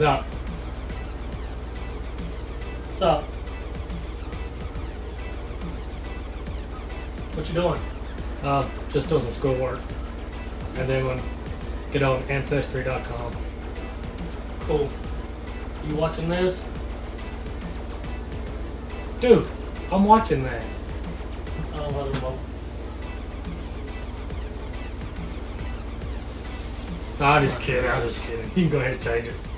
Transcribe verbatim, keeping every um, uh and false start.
What's up? What's up? What you doing? Uh, just doing some schoolwork. And then we'll get on Ancestry dot com. Cool. You watching this? Dude, I'm watching that. Oh, well, well. I'm just kidding, I'm just kidding. You can go ahead and change it.